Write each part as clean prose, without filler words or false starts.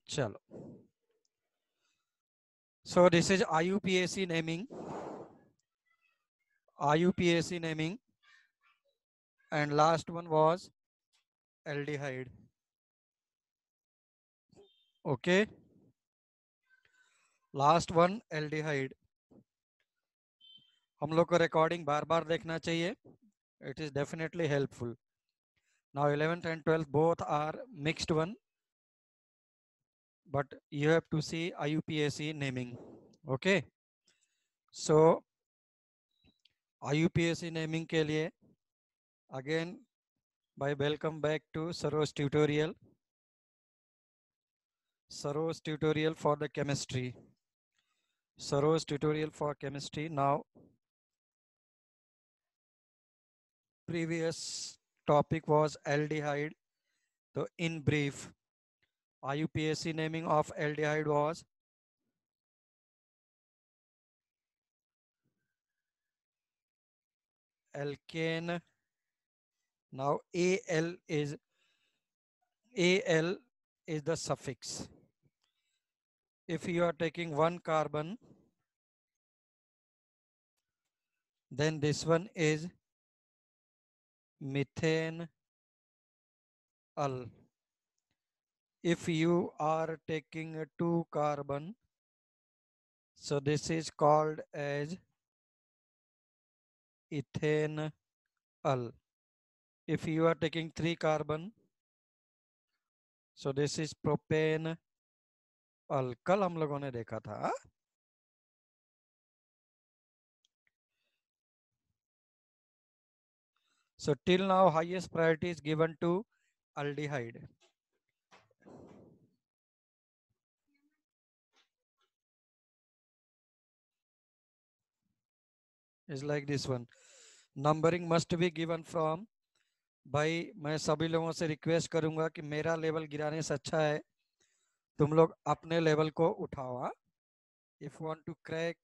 चलो, so this is IUPAC naming, IUPAC naming, and last one was aldehyde. Okay, last one aldehyde. हम लोग को recording बार बार देखना चाहिए. It is definitely helpful. Now 11th and 12th both are mixed one, but you have to see IUPAC naming. Okay, so IUPAC naming के लिए again by welcome back to Saro's tutorial. Saro's tutorial for the chemistry. Saro's tutorial for chemistry. Now previous topic was aldehyde. So in brief, IUPAC naming of aldehyde was alkane. Now Al is the suffix. If you are taking one carbon, then this one is methane al. If you are taking a two carbon, so this is called as ethane al. If you are taking three carbon, so this is propane al. कल हम लोगों ने देखा था. So till now highest priority is given to aldehyde. Is like this one. Numbering must be given from. भाई मैं सभी लोगों से रिक्वेस्ट करूंगा कि मेरा लेवल गिराने से अच्छा है तुम लोग अपने लेवल को उठाओ. If you want to crack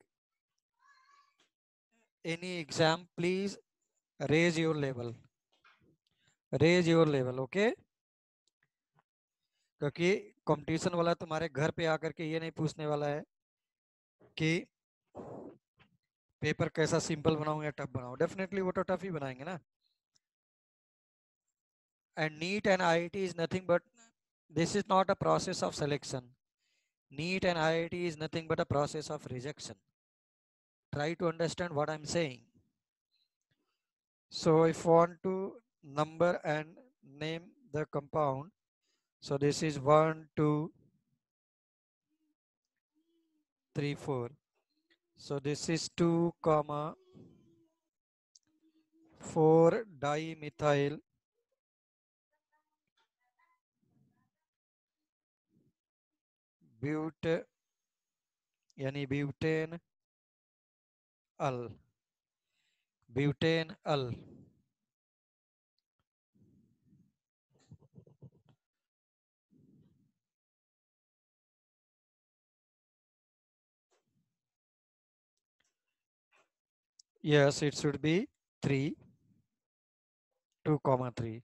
any exam, please raise your level. Raise your level, okay? क्योंकि कंपटीशन वाला तुम्हारे घर पे आकर के ये नहीं पूछने वाला है कि पेपर कैसा सिंपल बनाऊं या टफ बनाऊं. डेफिनेटली वो तो टफ ही बनाएंगे ना. And NEET and IIT is nothing but, this is not a process of selection. NEET and IIT is nothing but a process of rejection. Try to understand what I'm saying. So if you want to number and name the compound, so this is 1, 2, 3, 4. So this is 2, 4 dimethyl bute यानी butanal. Butanal. Yes, it should be 3, 2, 3.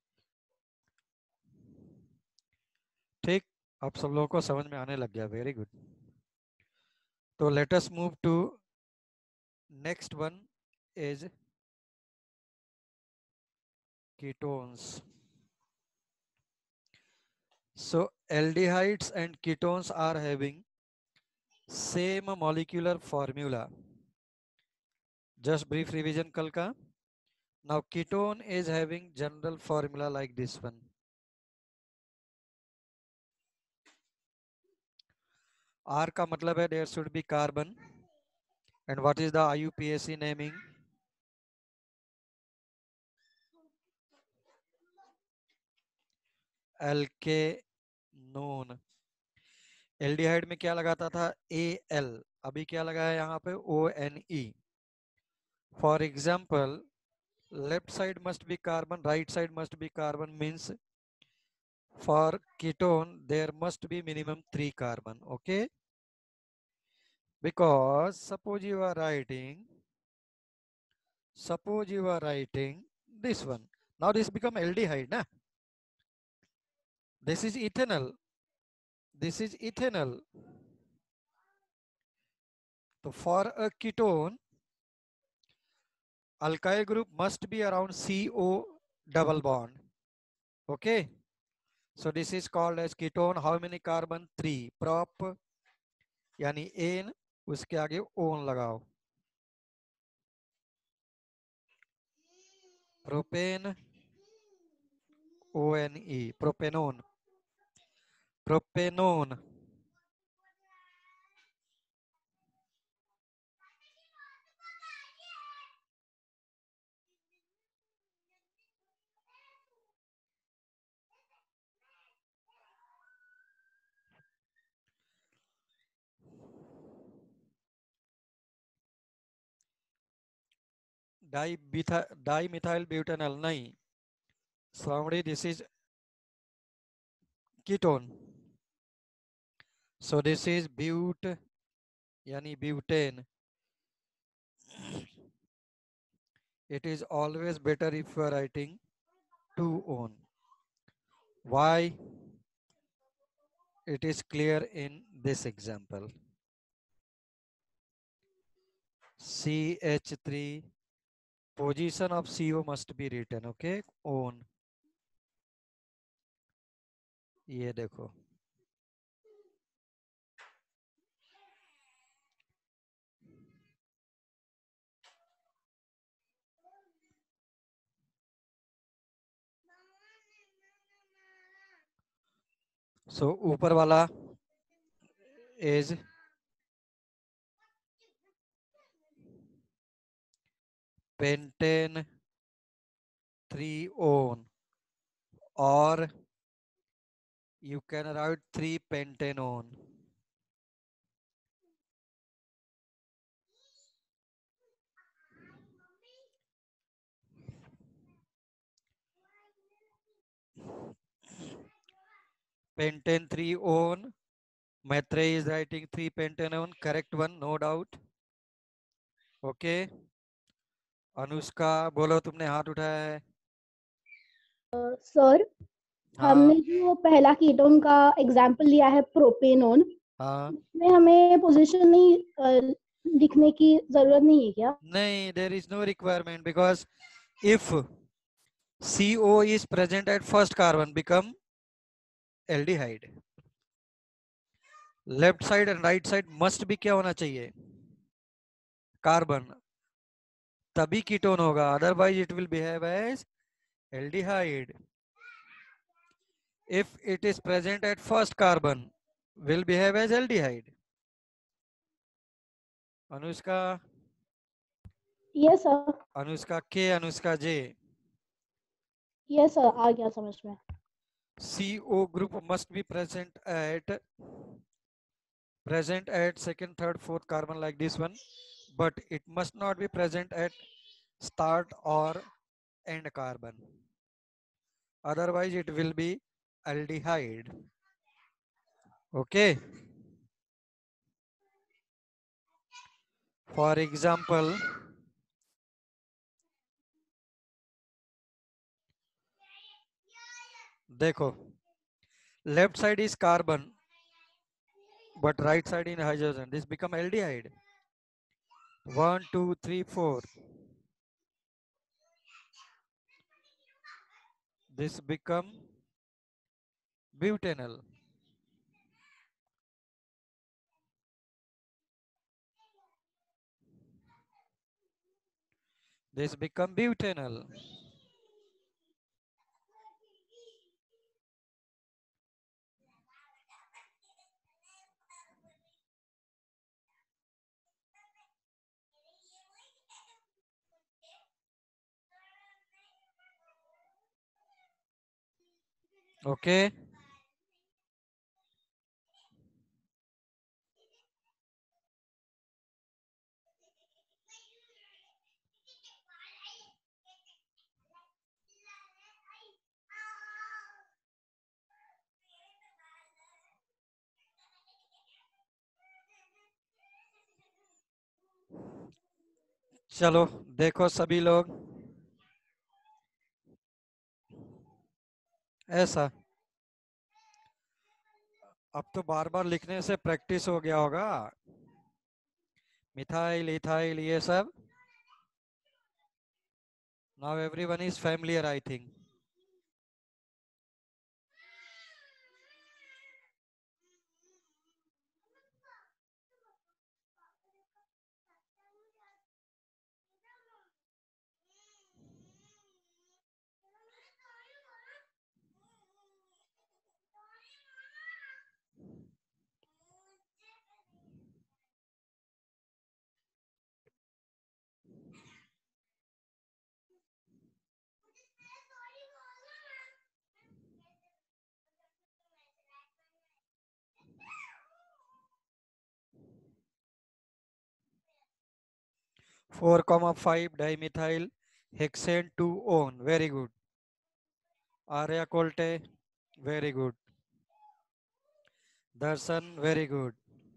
ठीक, अब सब लोगों को समझ में आने लग गया. Very good. तो let us move to next one is ketones. So aldehydes and ketones are having same molecular formula. Just brief revision कल का. Now ketone is having general formula like this one. R का मतलब है there should be carbon. And what is the IUPAC naming? Alkanone. Aldehyde में क्या लगाता था Al, अभी क्या लगाया यहाँ पे ONE. For example, left side must be carbon, right side must be carbon, means for ketone there must be minimum 3 carbon. Okay, because suppose you are writing this one, now this become aldehyde, na? This is ethanol, this is ethanol. तो for a ketone alkyl group must be around CO double bond. Okay, so this is called as ketone. How many carbon? 3. Prop यानी ane, उसके आगे one लगाओ. Propane, O N E, propanone. Propanone. Dimethyl butanol नहीं. Somebody, this is ketone. So this is bute यानी butane. It is always better if you are writing 2 on. Why? It is clear in this example. CH3, position of CO must be written. Okay, on. ये देखो. So ऊपर वाला is pentane 3 on, or you can write 3 pentanone. Pentane 3 on. Maitrey is writing 3 pentanone. Correct one, no doubt. Okay. Anushka बोलो, तुमने हाथ उठाया है. Sir, हाँ हमने जो पहला कीटोन का एग्जांपल लिया है प्रोपेनोन, हाँ. में हमें पोजीशन नहीं लिखने की जरूरत नहीं है क्या? नहीं, there is no requirement, because if CO is present at first carbon, become aldehyde. Left side and right side must भी क्या होना चाहिए? कार्बन. तभी कीटोन होगा, otherwise it will behave as aldehyde. If it is present at first carbon, will behave as aldehyde. Anushka. Yes sir. Anushka K, Anushka J. Yes sir, आ गया समझ में. CO group must be present at second, third, fourth carbon like this one, but it must not be present at start or end carbon. Otherwise, it will be aldehyde. Okay. For example, देखो, left side is carbon, but right side in hydrogen. This become aldehyde. 1, 2, 3, 4. This become butanol. This become butanol. Okay. चलो देखो सभी लोग, ऐसा अब तो बार बार लिखने से प्रैक्टिस हो गया होगा। मिथाइल, इथाइल, ये सब now everyone is familiar I think. Four comma five dimethyl hexane 2 one, very good. Arya Kolte, very good. Darshan, very good.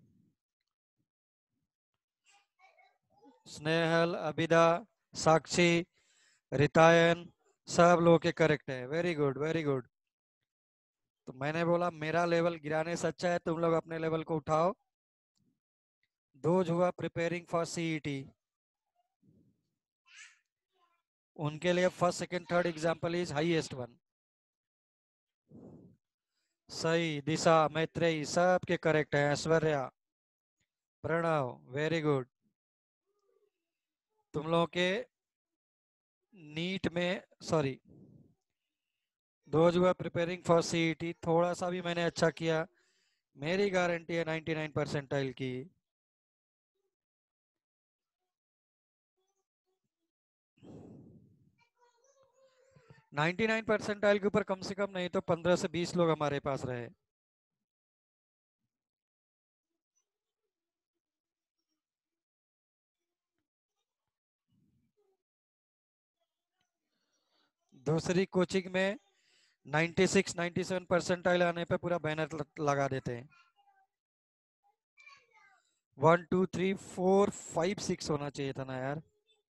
Snehal, Abida, Sakshi, Ritayan, सब लोग के करेक्ट है, वेरी गुड वेरी गुड। तो मैंने बोला मेरा लेवल गिराने से अच्छा है तुम लोग अपने लेवल को उठाओ। Those who are preparing for CET, उनके लिए first second third example is highest one. सही, दिशा, मैत्रेयी, सब के करेक्ट है। Aishwarya, Pranav, very good. तुम लोगों के नीट में, sorry, those who are preparing for CET थोड़ा सा भी मैंने अच्छा किया, मेरी गारंटी है 99 परसेंटाइल की। नाइन्टी 99 परसेंटाइल के ऊपर कम से कम नहीं तो 15 से 20 लोग हमारे पास रहे। दूसरी कोचिंग में 96 97 परसेंटाइल आने पे पूरा बैनर लगा देते हैं। 1 2 3 4 5 6 होना चाहिए था ना यार।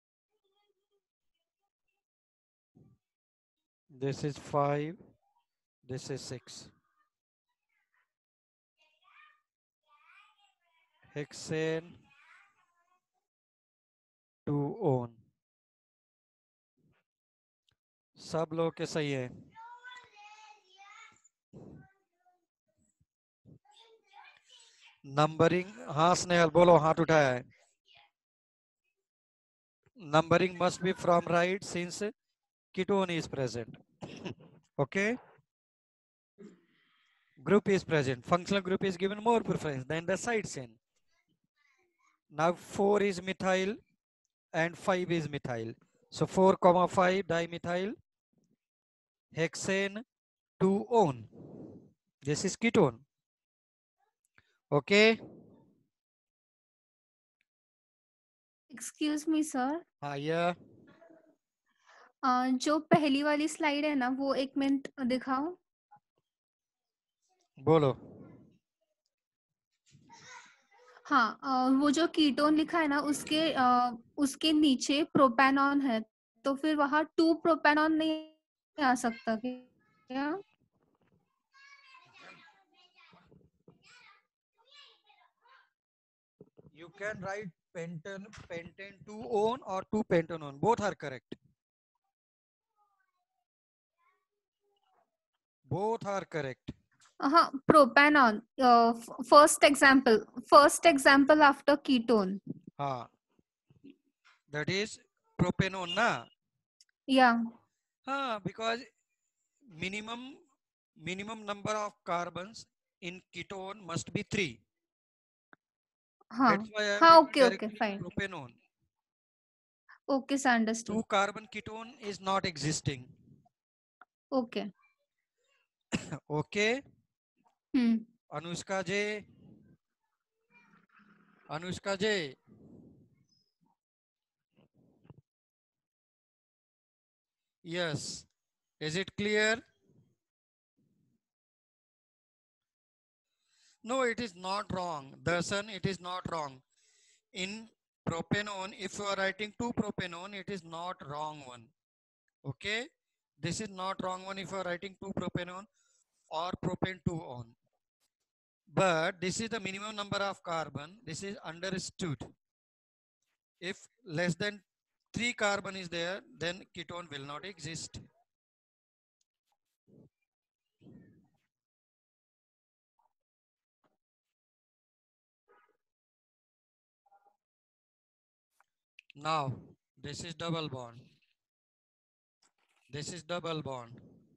This is 5, this is 6। Hexane 2 one, सब लोग के सही है। नंबरिंग, हाँ स्नेहल बोलो, हाथ उठाया है। Numbering must be from right since ketone is present. Okay, group is present, functional group is given more preference than the side chain. Now 4 is methyl and 5 is methyl, so 4 comma 5 dimethyl hexane 2 on, this is ketone. Okay, excuse me sir, हाँ yeah, जो पहली वाली slide है ना वो 1 minute दिखाओ। बोलो। हाँ, वो जो कीटोन लिखा है ना उसके नीचे प्रोपेनॉन है, तो फिर वहाँ 2 प्रोपेनॉन नहीं आ सकता क्या? You can write pentane 2 on or 2 pentanone, both are correct, both are correct. हाँ, propanone, first example after ketone. हाँ, that is propanone na. या हाँ, because minimum number of carbons in ketone must be 3. हाँ That's why I am हाँ, written okay okay directly fine, propanone. Okay sir, understood. 2 carbon ketone is not existing. Okay. Okay, hmm. Anushka J, Anushka J. Yes, is it clear? No, it is not wrong. Darshan, it is not wrong. In propanone, if you are writing 2 propanone, it is not wrong one. Okay, this is not wrong one if you are writing 2 propanone or propane 2 on. But this is the minimum number of carbon. This is understood. If less than 3 carbon is there, then ketone will not exist. Now, this is double bond. This is double bond.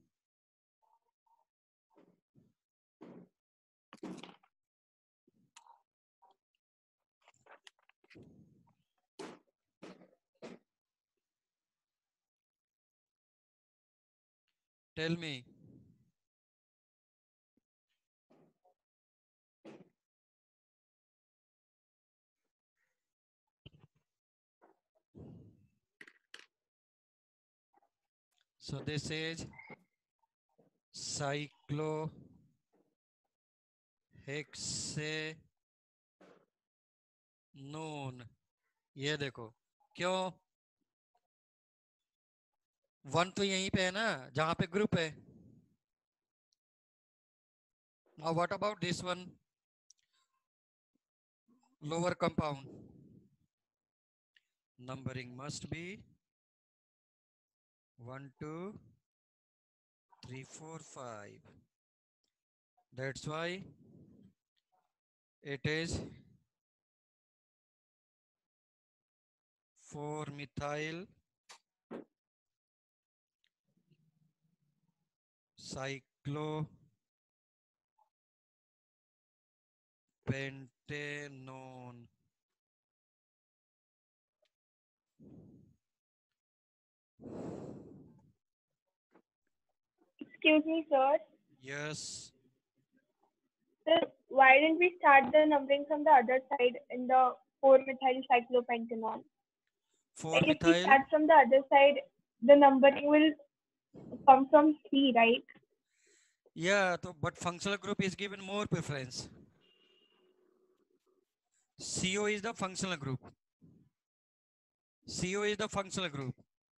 Tell me. So this is cyclohexanone. ये देखो क्यों 1 तो यहीं पे है ना जहां पे ग्रुप है. Now what about this one? Lower compound. Numbering must be 1, 2, 3, 4, 5. That's why it is 4-methyl cyclopentanone. Excuse me, sir. Yes. Sir, why didn't we start the numbering from the other side in the 4-methyl cyclopentanone? Like if we 4-methyl. start from the other side, the numbering will come from 3, right? Yeah, but functional group is given more preference. CO is the functional group. CO is the functional group.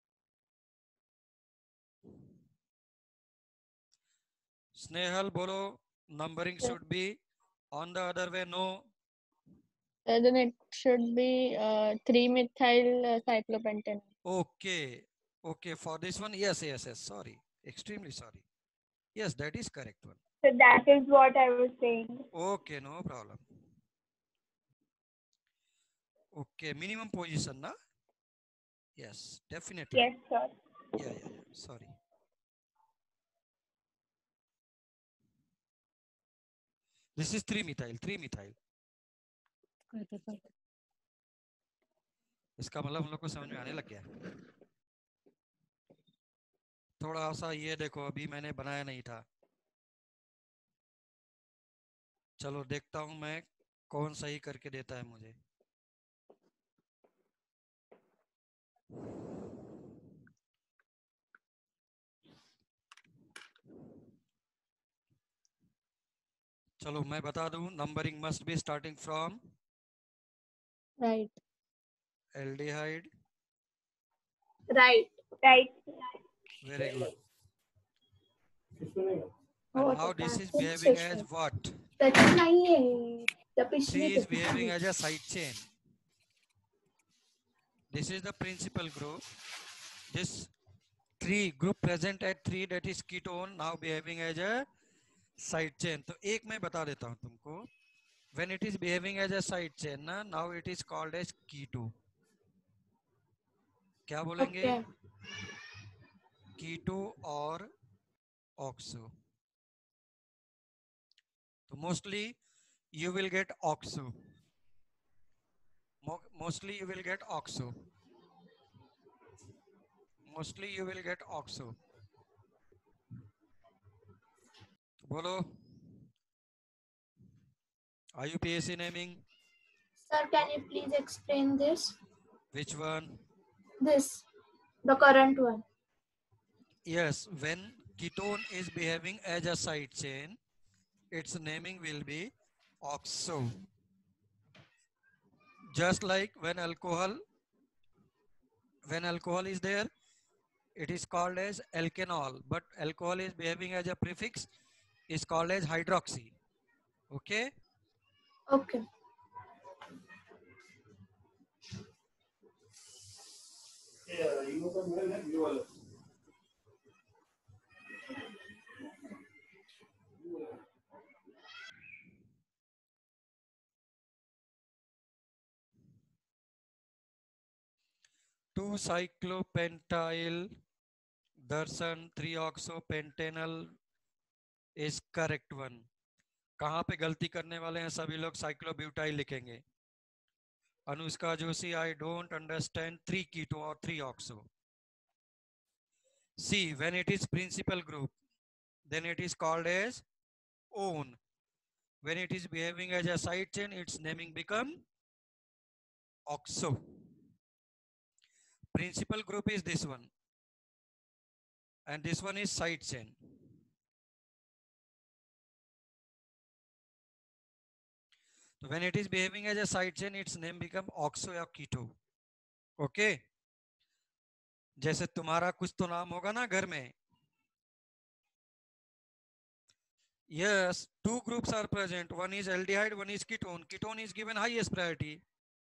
Snehal, bolo, numbering should be on the other way, no? Then it should be 3-methyl cyclopentanone. Okay. Okay, for this one, yes. Sorry. Extremely sorry. Yes, that is correct one. So that is what I was saying. Okay, no problem. Okay, minimum position, na? Yes, definitely. Yes, sir. Yeah. Sorry. This is 3-methyl. इसका मतलब हम लोग को समझ में आने लग गया. थोड़ा सा ये देखो, अभी मैंने बनाया नहीं था. चलो देखता हूं मैं कौन सही करके देता है मुझे. चलो मैं बता दूं. Numbering must be starting from Right. aldehyde. Right. Very good. हो And now this is behaving as what? त्याची नाहीये त्या 3 पिशवीत is आहे. behaving as a side chain. This is the principal group. This 3 group present at 3, that is ketone, now behaving as a side chain. तो एक मैं बता देता हूं तुमको. When it is behaving as a side chain, ना, now it is called as keto. क्या बोलेंगे? Okay. Keto और oxo. तो mostly you will get oxo. Mostly you will get oxo. बोलो. IUPAC naming. Sir, can you please explain this? Which one? This, the current one. Yes, when ketone is behaving as a side chain, its naming will be oxo. Just like when alcohol is there, it is called as alkanol, but alcohol is behaving as a prefix, is called as hydroxy. Okay. Okay. Two cyclopentyl Darshan 3-oxopentenyl is correct one. कहाँ पे गलती करने वाले हैं सभी लोग? साइक्लोब्यूटाइल लिखेंगे. Anushka Joshi, I don't understand 3-keto or 3-oxo. See, when it is principal group, then it is called as own. When it is behaving as a side chain, its naming become oxo. Principal group is this one, and this one is side chain. So when it is behaving as a side chain, its name become oxo or keto. Okay. जैसे तुम्हारा कुछ तो नाम होगा ना घर में. Yes, two groups are present. One is aldehyde, one is ketone. Ketone is given highest priority.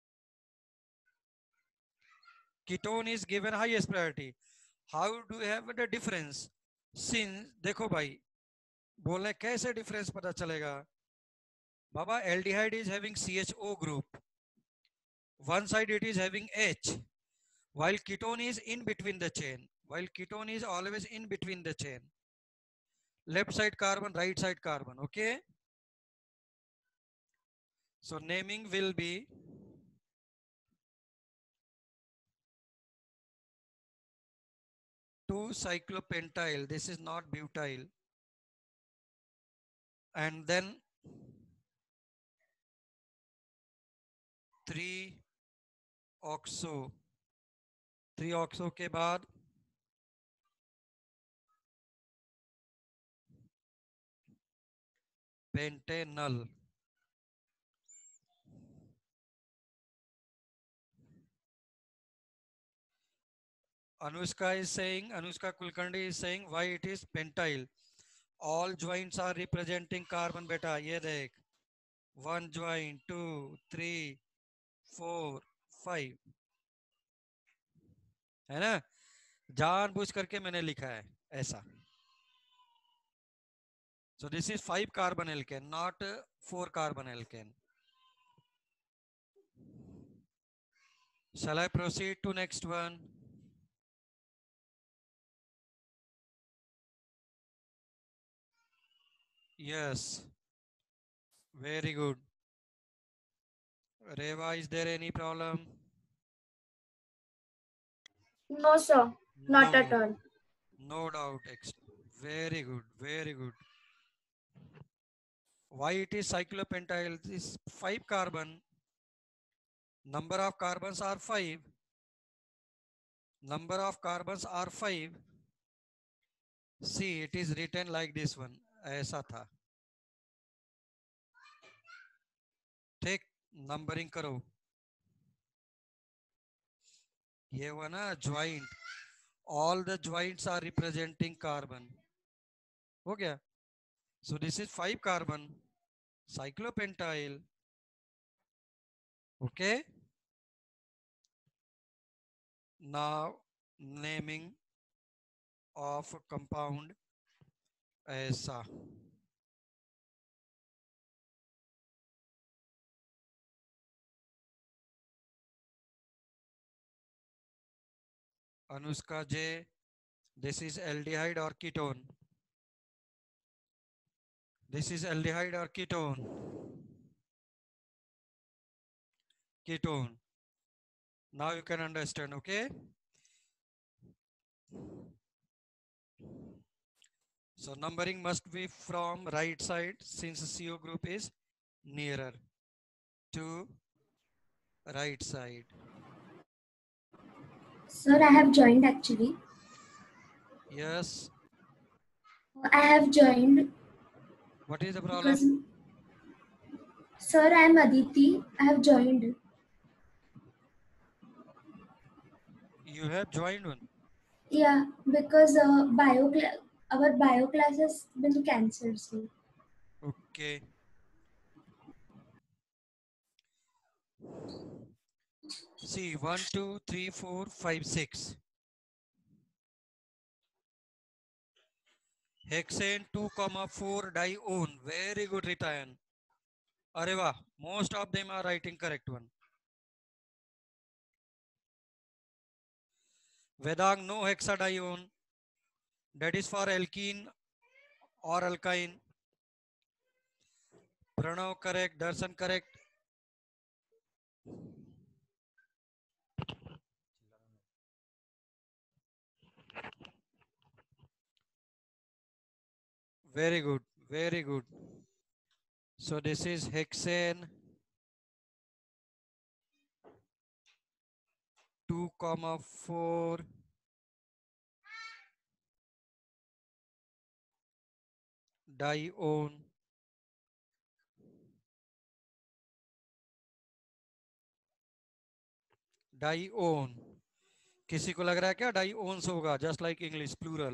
Ketone is given highest priority. How do you have the difference? Since देखो भाई, बोले कैसे difference पता चलेगा? बाबा, aldehyde is having CHO group. One side it is having H, while ketone is in between the chain. While ketone is always in between the chain. Left side carbon, right side carbon. Okay. So naming will be two cyclopentyl. This is not butyl. And then 3-oxo. 3-oxo के बाद pentanol. Anushka Kulkarni is saying why it is pentyl. All joints are representing carbon beta. ये देख, 1 joint, 2, 3, 4, 5, है ना? जानबूझ करके मैंने लिखा है ऐसा. So this is 5 carbon alkane, not 4 carbon alkane. Shall I proceed to next one? Yes. Very good. Reva, is there any problem? No, sir. Not at all. No doubt. Very good. Very good. Why it is cyclopentyl? This 5 carbon. Number of carbons are 5. Number of carbons are 5. See, it is written like this one. ऐसा था. ठीक, numbering करो. ये हुआ ना joint. All the joints are representing carbon. हो गया? So this is 5 carbon cyclopentyl. Okay. Now naming of compound ऐसा. Anushka J, this is aldehyde or ketone? This is aldehyde or ketone? Ketone. Now you can understand, okay? So numbering must be from right side since CO group is nearer to right side. Sir, I have joined actually. Yes. I have joined. What is the problem? Because, sir, I am Aditi. I have joined. You have joined one. Yeah, because our bio class has been cancelled. So. Okay. See, 1, 2, 3, 4, 5, 6. Hexane 2,4 dione. Very good, Ritayan. Areva, most of them are writing correct one. Vedang, no hexadione. That is for alkene or alkyne. Pranav correct, Darshan correct. Very good, very good. So this is hexane 2,4 dione. डाइओन किसी को लग रहा है क्या diones होगा just like English plural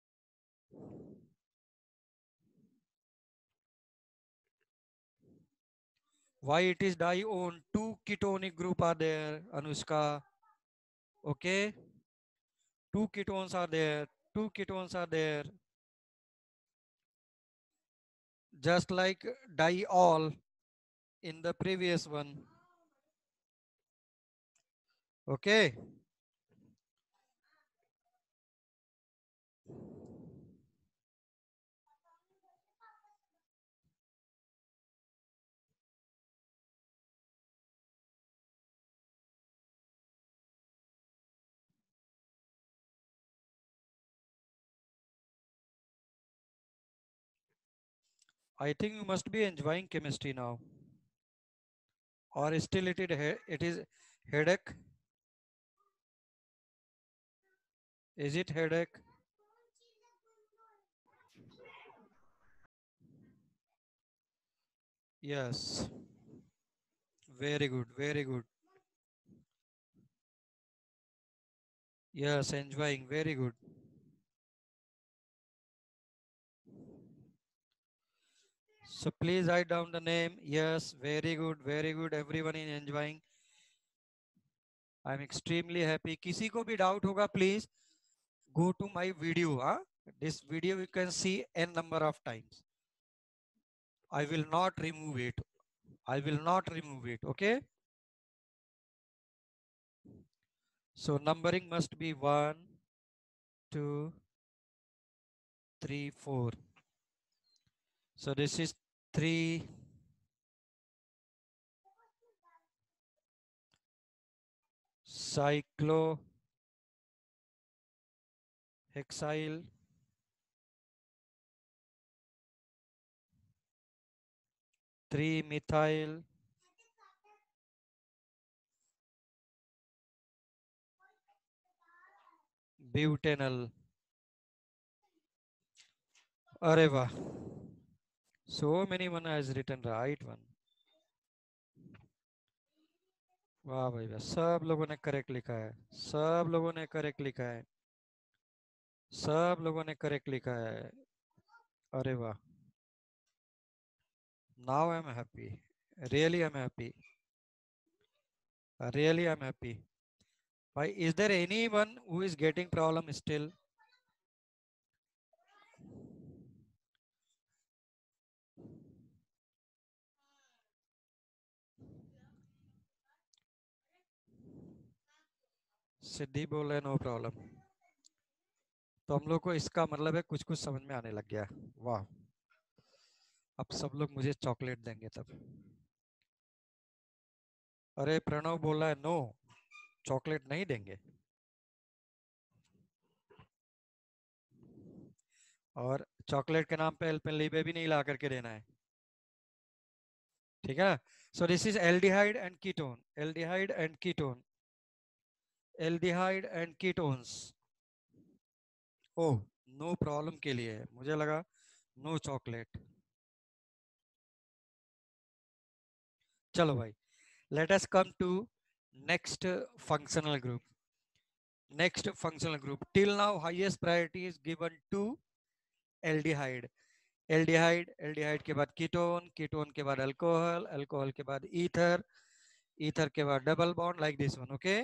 why it is dione two ketonic group are there Anushka okay two ketones are there just like diol in the previous one okay I think you must be enjoying chemistry now or still it is headache is it headache yes very good very good yes enjoying very good so please write down the name yes very good everyone is enjoying I'm extremely happy किसी को भी doubt होगा please go to my video this video you can see n number of times I will not remove it okay so numbering must be 1 2 3 4 so this is 3 cyclohexyl 3 methyl butanol अरे वाह so many one has written right one वाह भाई वाह सब लोगों ने correct लिखा है सब लोगों ने करेक्ट लिखा है सब लोगों ने करेक्ट लिखा है अरे वाह now I'm happy really I'm happy really I'm happy why is there anyone who is getting problem still सिद्धि बोल रहे नो प्रॉब्लम तो हम लोग को इसका मतलब है कुछ कुछ समझ में आने लग गया वाह अब सब लोग मुझे चॉकलेट देंगे तब अरे प्रणव बोल रहा है नो चॉकलेट नहीं देंगे और चॉकलेट के नाम पे एल्पेनलीबे भी नहीं ला करके देना है ठीक है so this is aldehyde and ketones oh no problem के लिए है मुझे लगा नो चॉकलेट चलो भाई let us come to next functional group till now highest priority is given to aldehyde के बाद कीटोन के बाद अल्कोहल के बाद ईथर ether के बाद double bond like this one. Okay,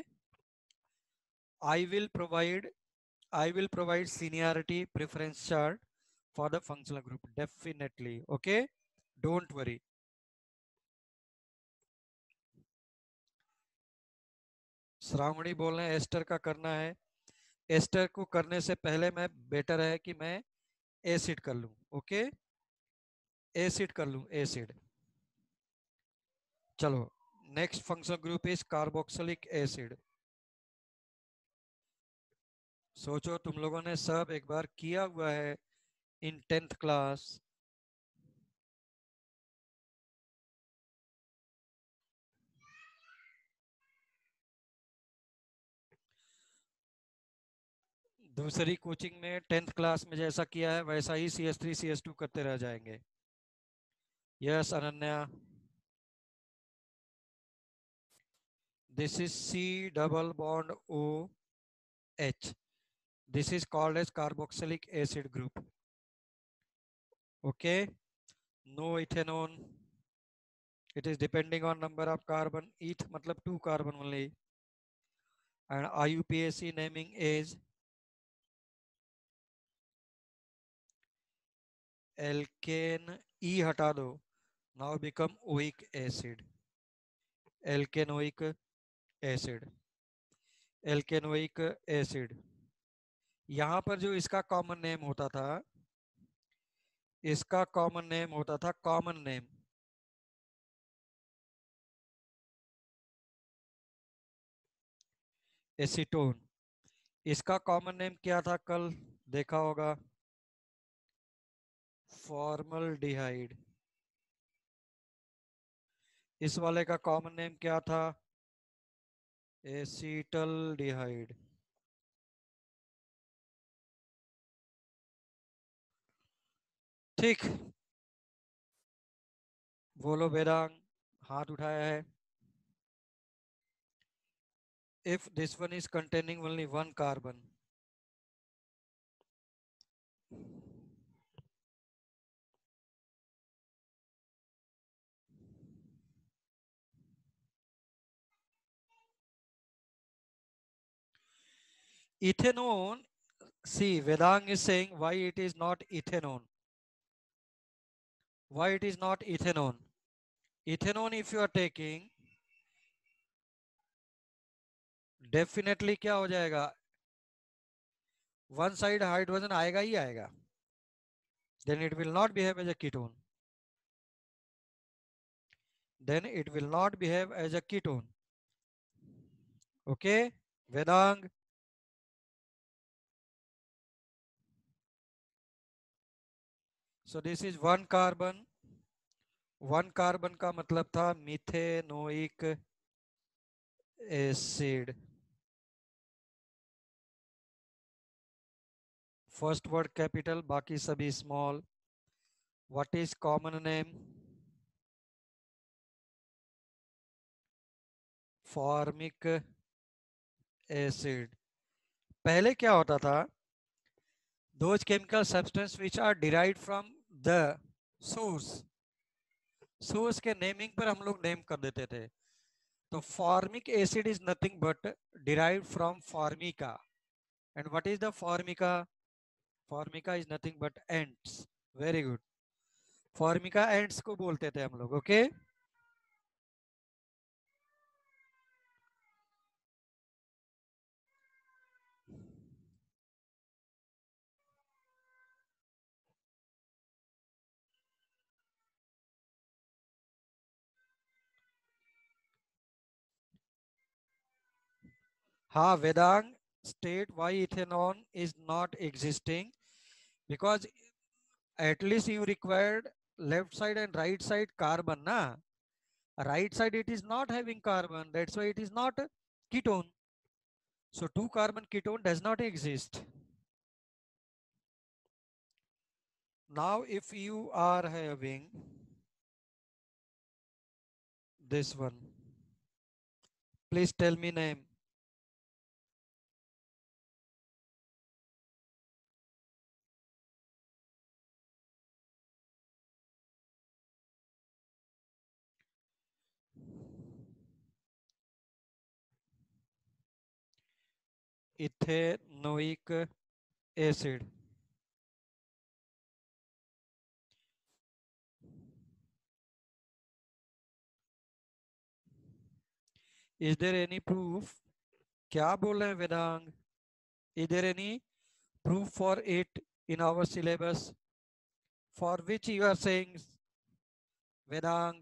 I will provide seniority preference chart for the functional group, definitely. Okay, don't worry. Shravani बोल रहे हैं एस्टर का करना है। एस्टर को करने से पहले मैं बेटर है कि मैं एसिड कर लूं। ओके, एसिड कर लूं, एसिड। चलो, next functional group is carboxylic acid. सोचो तुम लोगों ने सब एक बार किया हुआ है इन 10th क्लास। दूसरी कोचिंग में 10th क्लास में जैसा किया है वैसा ही CS3 CS2 करते रह जाएंगे। Yes Ananya, this is C double bond OH. This is called as carboxylic acid group. Okay, no ethanol. It is depending on number of carbon. Eth मतलब 2 carbon only. And IUPAC naming is alkane. E हटा दो, now become oic acid. Alkanoic acid. Alkanoic acid. यहाँ पर जो इसका common name होता था, इसका कॉमन नेम होता था कॉमन नेम एसीटोन। इसका कॉमन नेम क्या था, कल देखा होगा, फॉर्मल्डिहाइड। इस वाले का कॉमन नेम क्या था, एसीटल्डिहाइड। ठीक, बोलो वेदांग, हाथ उठाया है। If this one is containing only one carbon, ethanol. See, Vedang is saying why it is not ethanol. Why it is not ethanol? Ethanol, if you are taking, definitely क्या हो जाएगा, one side hydrogen आएगा ही आएगा. Then it will not behave as a ketone. Then it will not behave as a ketone. Okay, Vedang. So this is one carbon. One carbon का मतलब था methanoic acid. First word capital, बाकी सभी small. What is common name, formic acid. पहले क्या होता था, those chemical substance which are derived from the source, source के नेमिंग पर हम लोग नेम कर देते थे। तो formic acid is nothing but derived from formica. And what is the formica, formica is nothing but ants. Very good, formica ants को बोलते थे हम लोग। ओके, हाँ Vedang, state why ethanol is not existing, because at least you required left side and right side carbon na. Right side it is not having carbon, that's why it is not a ketone. So 2 carbon ketone does not exist. Now if you are having this one, please tell me name. Ethanoic acid. Is there any proof? क्या बोल रहे हैं Vedang? Is there any proof for it in our syllabus? For which you are saying, Vedang?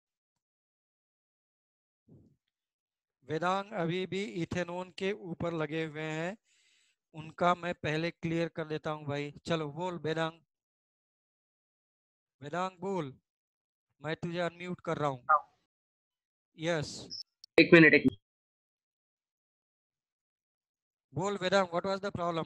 Vedang अभी भी इथेनॉन के ऊपर लगे हुए हैं, उनका मैं पहले क्लियर कर देता हूं भाई. चलो बोल वेदांग. वेदांग बोल, मैं तुझे अनम्यूट कर रहा हूं. यस एक मिनट. बोल Vedang, what was the problem?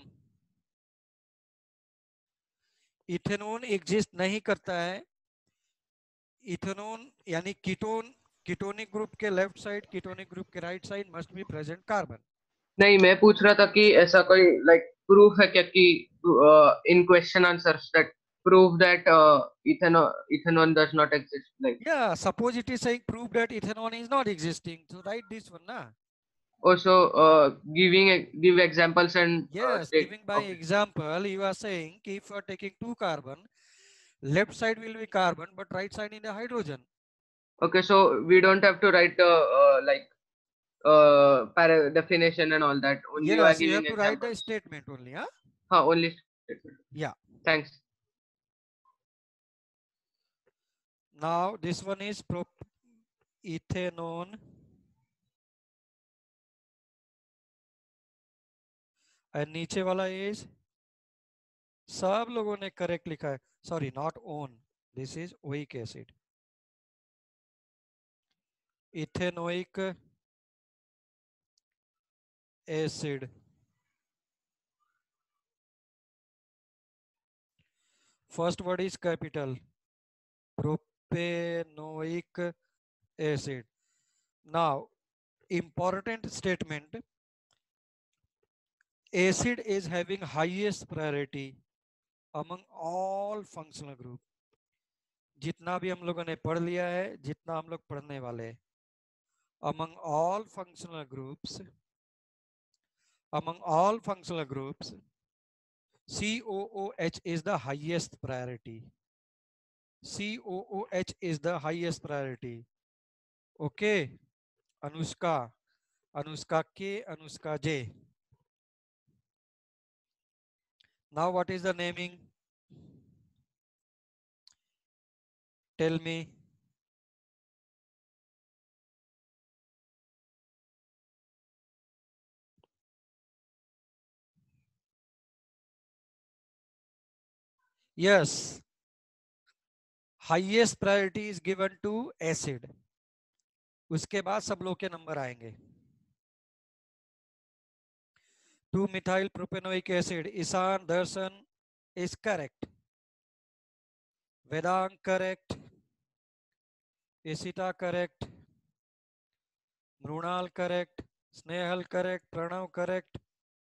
Ethanone exist नहीं करता है. इथेनॉन यानी कीटोन, कीटोनिक ग्रुप के लेफ्ट साइड, कीटोनिक ग्रुप के right side must be present carbon. नहीं, मैं पूछ रहा था कि ऐसा कोई लाइक प्रूफ है क्या कि इन question answers that prove that ethanol does not exist, like Yeah, suppose it is saying prove that ethanol is not existing, so write this one na. also give examples and Yes, state. giving by Okay. example, you are saying if you are taking 2 carbon, left side will be carbon but right side in the hydrogen. Okay, so we don't have to write the like definition and all that. Only you are Yes, you have giving to write the examples. statement only, huh? Only statement. Yeah. Thanks. Now this one is ethanol and नीचे वाला is, सब लोगों ने correct लिखा है. Sorry, not one, this is oic acid. Ethanoic acid. First word is capital, propanoic acid. Now, important statement, acid is having highest priority among all functional group. जितना भी हम लोगों ने पढ़ लिया है, जितना हम लोग पढ़ने वाले हैं, among all functional groups, COOH is the highest priority. COOH is the highest priority. Okay, Anushka, Anushka K, Anushka J. Now what is the naming? Tell me. Yes, highest priority is given to acid. उसके बाद सब लोग के number आएंगे. 2-methyl propanoic acid. Isan, Darshan is correct. Vedang correct. Isita correct. Mrunal correct. Snehal correct. Pranav correct.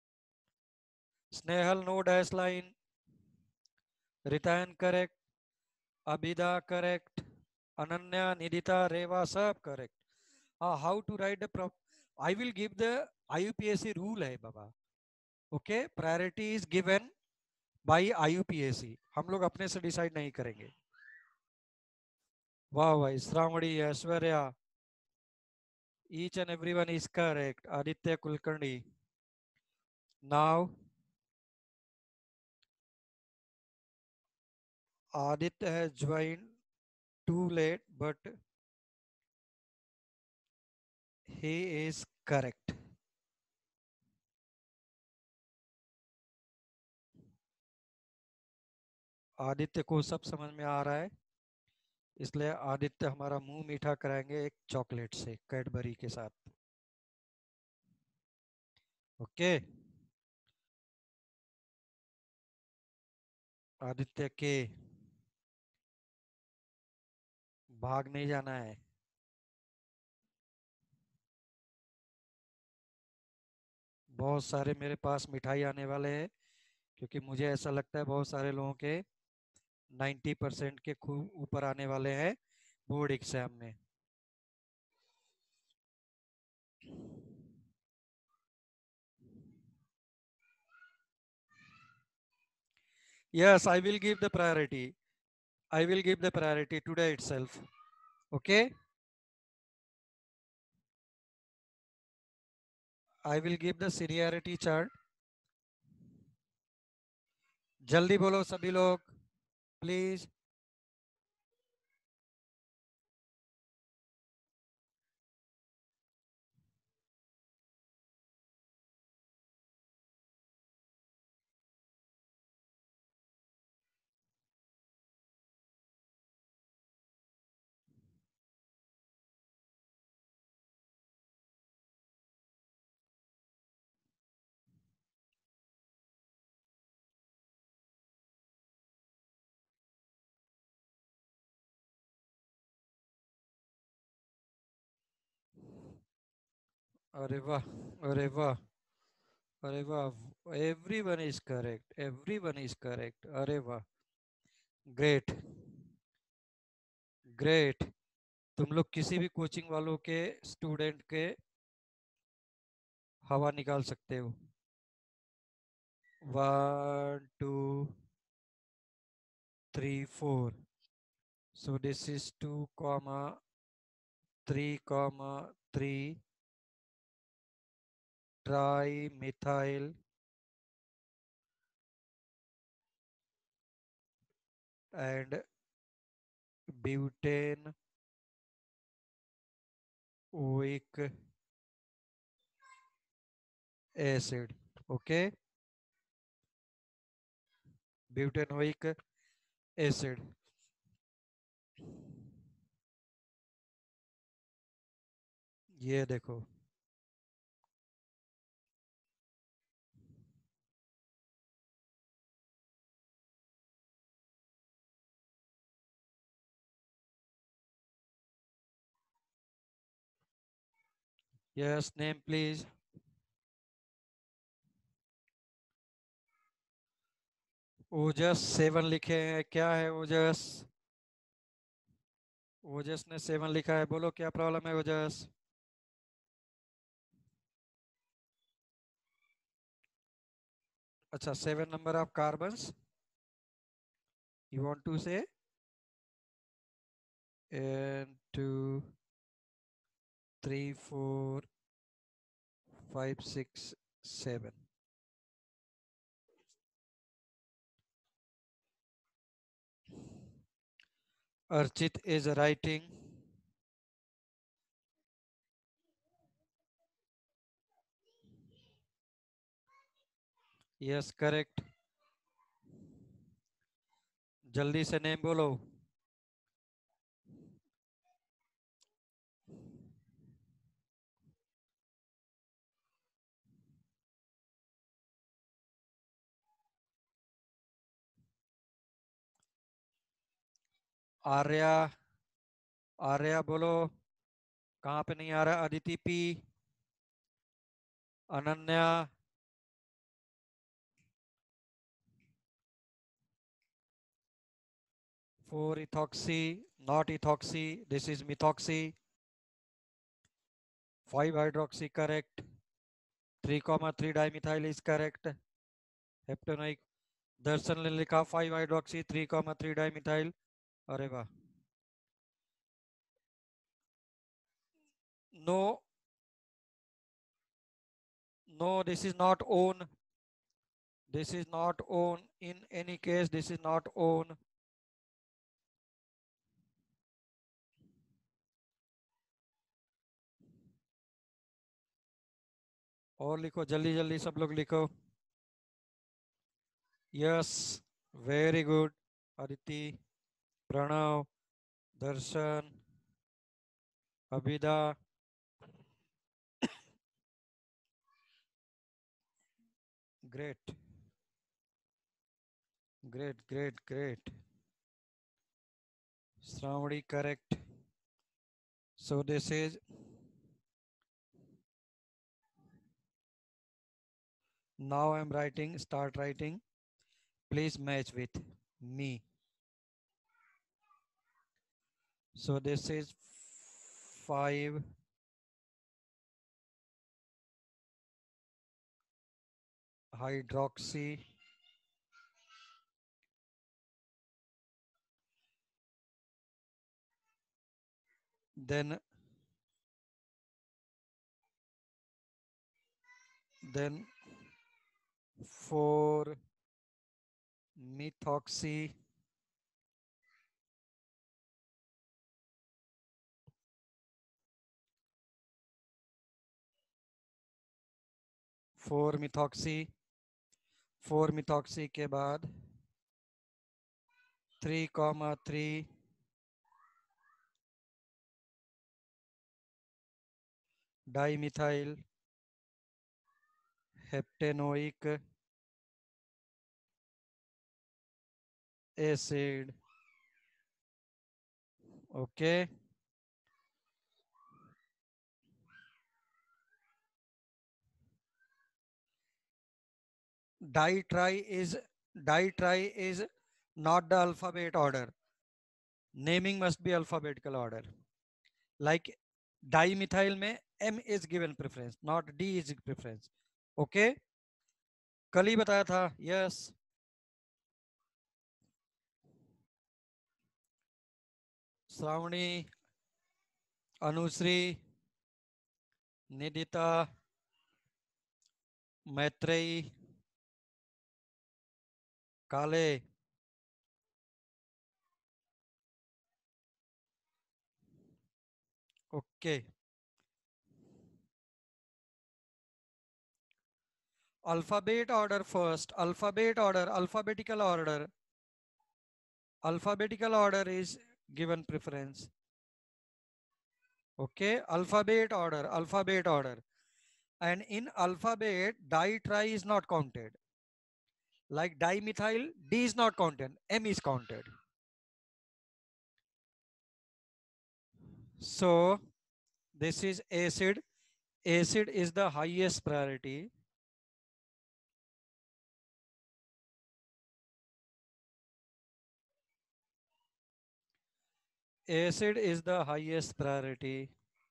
Snehal no dash line. Ritan correct. Abhida correct. Ananya, Nidita, Reva, sab correct. How to write the I will give the IUPAC rule hai baba. Okay, priority is given by IUPAC. हम लोग अपने से decide नहीं करेंगे. वाह भाई, Shravani, Aishwarya, each and everyone is correct. Aditya Kulkarni. Now Aditya has joined too late, but he is correct. Aditya को सब समझ में आ रहा है, इसलिए आदित्य हमारा मुंह मीठा कराएंगे एक चॉकलेट से, कैडबरी के साथ. ओके, आदित्य के भाग नहीं जाना है. बहुत सारे मेरे पास मिठाई आने वाले हैं, क्योंकि मुझे ऐसा लगता है बहुत सारे लोगों के 90% के खूब ऊपर आने वाले हैं बोर्ड एग्जाम में. Yes, I will give the priority. I will give the priority today itself. Okay. I will give the seniority chart. जल्दी बोलो सभी लोग, प्लीज. अरे वाह, अरे वाह, अरे वाह, everyone is correct, everyone is correct. अरे वाह, ग्रेट, ग्रेट. तुम लोग किसी भी कोचिंग वालों के स्टूडेंट के हवा निकाल सकते हो. 1 2 3 4. So this is 2 comma 3 comma 3 trimethyl and butane oic acid. Okay, butanoic acid. ये देखो, यस, नेम प्लीज. ओजस 7 लिखे हैं, क्या है ओजस? ओजस ने 7 लिखा है, बोलो क्या प्रॉब्लम है ओजस? अच्छा, 7 number of carbons you want to say? And 2 3 4 5 6 7. Archit is writing. Yes, correct. जल्दी से नेम बोलो. आर्या, आर्या बोलो. कहाँ पे नहीं आ रहा? Aditi P, Ananya, 4 ethoxy, not ethoxy, this is methoxy. 5 hydroxy correct. 3 comma 3 dimethyl is correct. Heptanoic. Darshan ने लिखा 5 हाइड्रोक्सी 3 comma 3 dimethyl. अरे वाह. No, no, this is not own. This is not own. In any case, this is not own. और लिखो जल्दी जल्दी सब लोग लिखो. Yes, very good. Aditi, Pranav, Darshan, Abida. Great, great, great, great. Shravani correct. So this is now I'm writing, start writing. Please match with me. So this is 5 hydroxy then 4-methoxy, four methoxy के बाद 3,3 dimethyl heptanoic acid. Okay, ditri is not the alphabet order. Naming must be alphabetical order. Like dimethyl में M is given preference, not D is preference. Okay, कल ही बताया था. Yes, Shravani, Anushree, Nidita, Maitreyi, Kale, okay. Alphabet order first. Alphabetical order is given preference. Okay, alphabet order. And in alphabet, ditri is not counted. Like dimethyl, D is not counted, M is counted. So this is acid. Acid is the highest priority. Acid is the highest priority.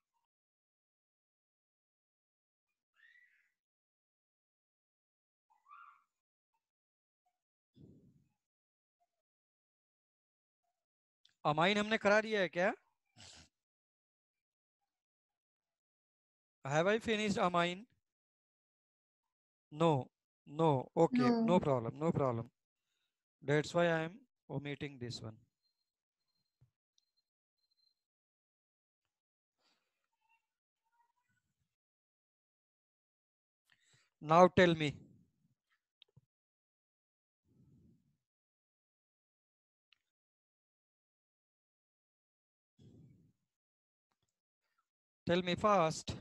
Amine हमने करा दिया है क्या? Have I finished amine? No. Okay, No. no problem. That's why I am omitting this one. Now tell me. Tell me fast.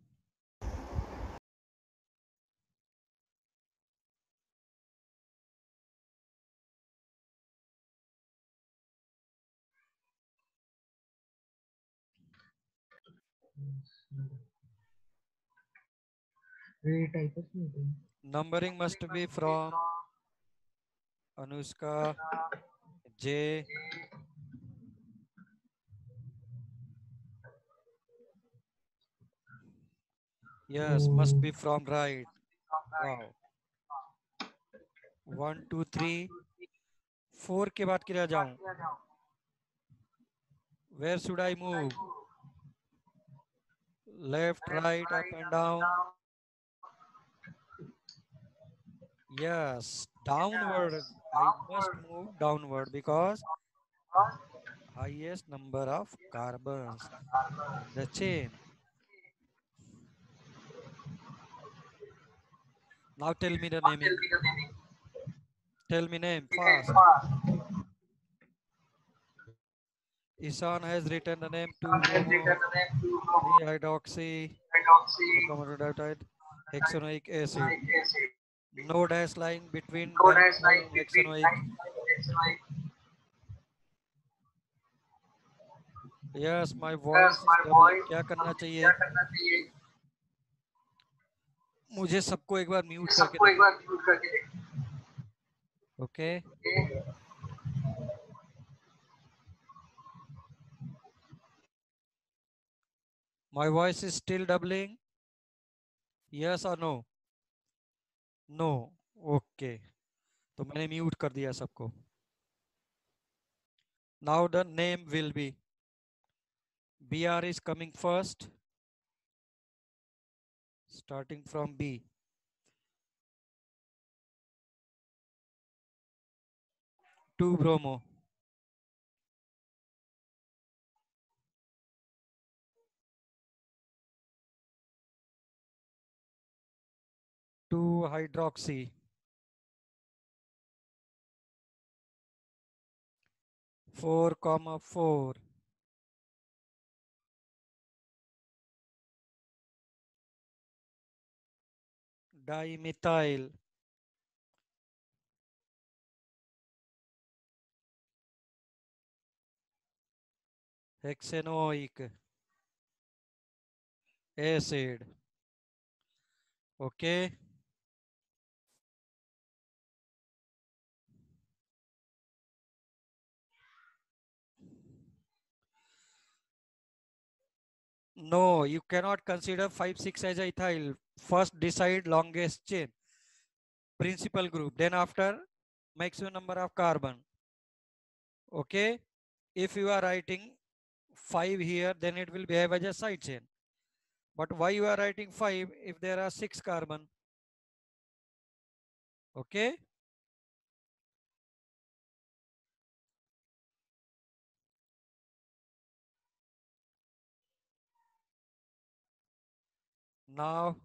Numbering must be from Anushka, J, yes, must be from right. Wow. 1, 2, 3, 4 के बाद किधर जाऊं? Where should I move? Left, right, up and down. Yes, downward. I must move downward because highest number of carbons in the chain. Now tell me the naming. Tell me name fast. Isan has written the name 2-bromo-3-hydroxy hexanoic acid. No dash line between dimethyl and hexanoic. Yes, my voice is doubling. क्या करना चाहिए? मुझे सबको एक बार mute करके देखो. Okay. My voice is still doubling. Yes or no? No. Okay. तो मैंने म्यूट कर दिया सबको. Now the name will be Br is coming first, starting from B. 2-bromo. Two hydroxy. 4,4. Dimethyl. Hexanoic acid. Okay. No, you cannot consider 5,6 as ethyl. First decide longest chain, principal group, then after maximum number of carbon. Okay. If you are writing 5 here, then it will behave as a side chain. But why you are writing 5 if there are 6 carbon? Okay. Now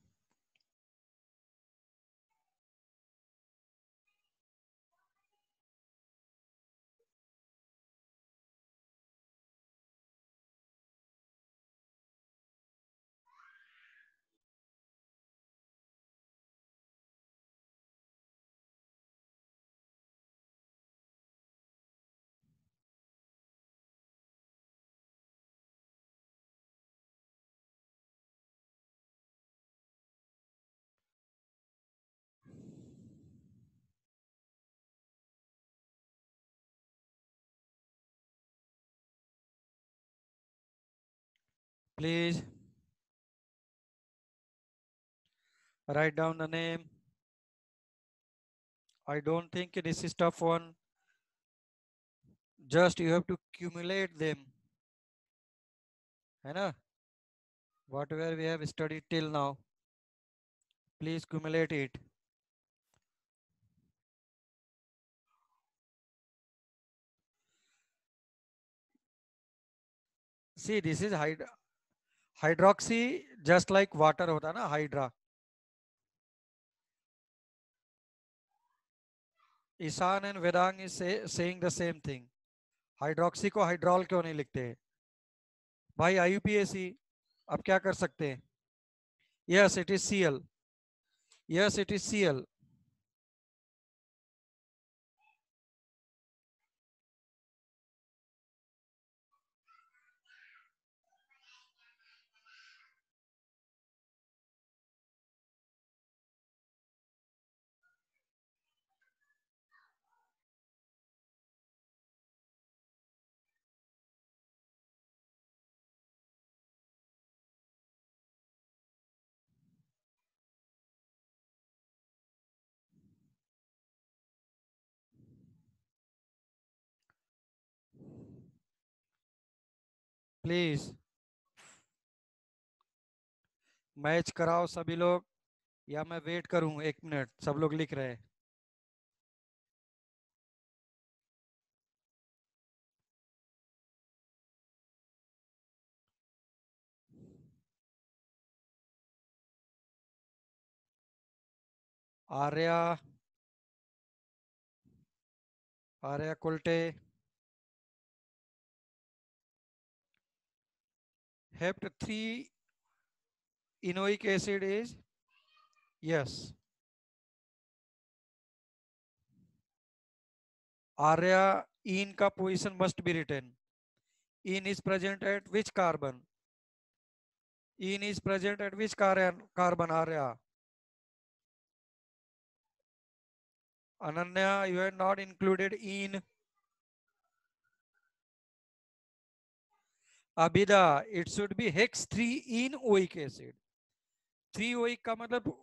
please write down the name. I don't think this is tough one. Just you have to accumulate them. है ना? Whatever we have studied till now, please accumulate it. See, this is hydroxy, just like water होता है ना, hydra. Ishan and Vedang is saying the same thing. Hydroxy को hydrol क्यों नहीं लिखते भाई? IUPAC अब क्या कर सकते हैं? Yes, it is Cl. Yes, it is Cl. Please match कराओ सभी लोग, या मैं वेट करूं 1 मिनट? सब लोग लिख रहे हैं. Arya, Arya Kulte. Hept 3 enoic acid is yes. Arya, in का position must be written. In is present at which carbon? In is present at which carbon? Arya. Ananya, you are not included in. Abida, it should be hex 3 in oic acid. 3 oic का मतलब